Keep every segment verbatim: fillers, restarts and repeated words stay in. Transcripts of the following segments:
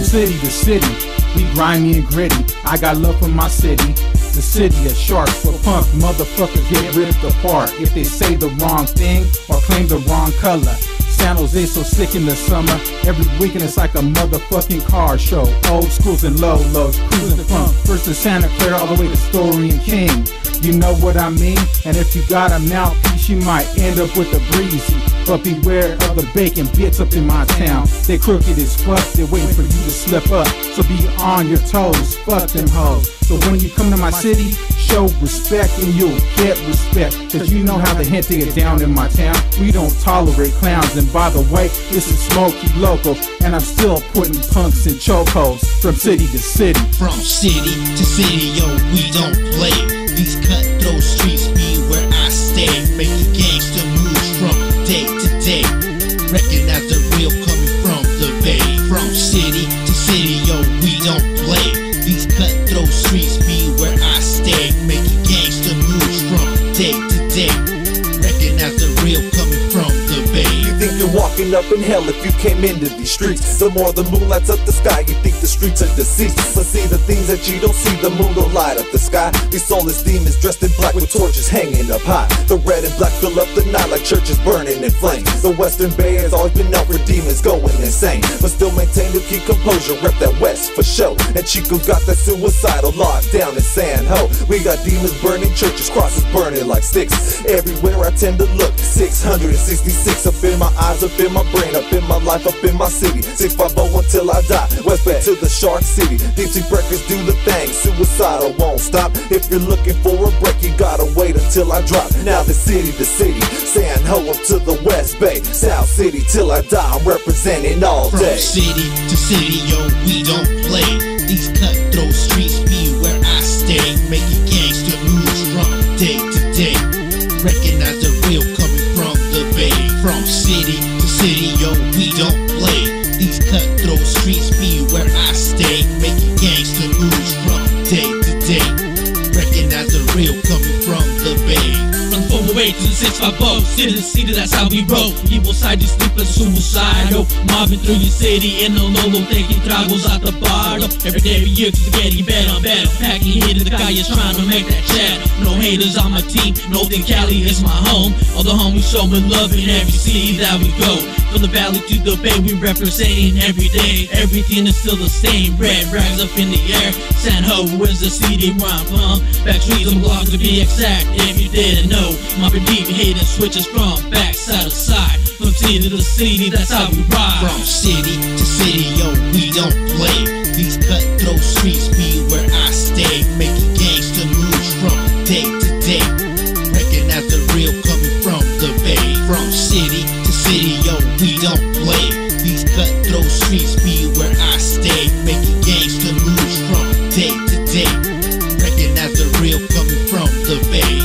city to city, we grimy and gritty. I got love for my city. The city of sharks, where punk motherfuckers get ripped apart if they say the wrong thing or claim the wrong color. San Jose so sick in the summer. Every weekend it's like a motherfucking car show. Old schools and low lows, cruising from first to Santa Clara all the way to Story and King. You know what I mean? And if you got a mouthpiece, you might end up with a breezy. But beware of the bacon bits up in my town. They crooked as fuck, they're waiting for you to slip up. So be on your toes, fuck them hoes. So when you come to my city, show respect and you'll get respect. Cause you know how the gente get down in my town. We don't tolerate clowns. And by the way, this is Smokey Local, and I'm still putting punks in chokeholds from city to city. From city to city, yo, we don't play. These cutthroat streets be where I stay. Making gangster moves from day to day. Recognize the real coming from the bay. From city to city, yo, we don't play. These cutthroat streets be where I stay. Making gangster moves from day to day. Recognize the real coming from the bay. You think you're walking up in hell if you came into these streets. The more the moon lights up the sky, you think the streets are deceased. But see the things that you don't see, the moon don't light up the sky. These soulless demons dressed in black with torches hanging up high. The red and black fill up the night like churches burning in flames. The Western Bay has always been known for demons going insane, but still maintain to keep composure, rep that West for show. And Chico got that suicidal locked down in San Ho. We got demons burning churches, crosses burning like sticks. Everywhere I tend to look, six hundred sixty-six up in my eyes, up in my brain, up in my life, up in my city. six five oh until I die, West Bay to the Shark City. Deep sea breakers do the thing, suicidal won't stop. If you're looking for a break, you gotta wait until I drop. Now the city to city, San Ho up to the West Bay, South City till I die, I'm representing all day. From city to city, yo, we don't play. These cutthroat streets be where I stay. Making gangster moves from day to day. Recognize the real coming from the bay. From city to city, yo, we don't play. These cutthroat streets be where I stay. Making gangster moves from day to day. Recognize the real coming from the bay. From the four oh eight to the six five oh, city to city, that's how we roll. Evil side, you sleepless, suicidal. Mobbing through your city in the Lolo, taking tragos out the bar. Every day, every year, cause it's getting better and better. Packing hit in the guy is trying to make that chat. No haters on my team, no thing Cali is my home. All the homies showing love in every city that we go. From the valley to the bay, we representing every day. Everything is still the same, red rags up in the air. San Ho is the city where I'm from. Back streets and blocks to be exact, if you didn't know. Mobbing deep, hitting switches from back side to side. From city to city, that's how we ride. From city to city, yo, we don't play. These cutthroat streets be where I stay. Making gangster moves from day to day. Recognize the real coming from the bay. From city to city, yo, we don't play. These cutthroat streets be where I stay. Making gangster moves from day to day. Recognize the real coming from the bay.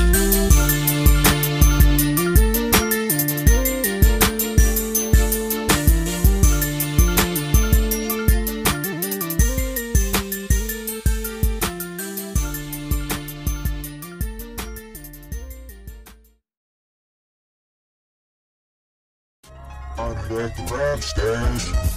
I'm back to rap stash.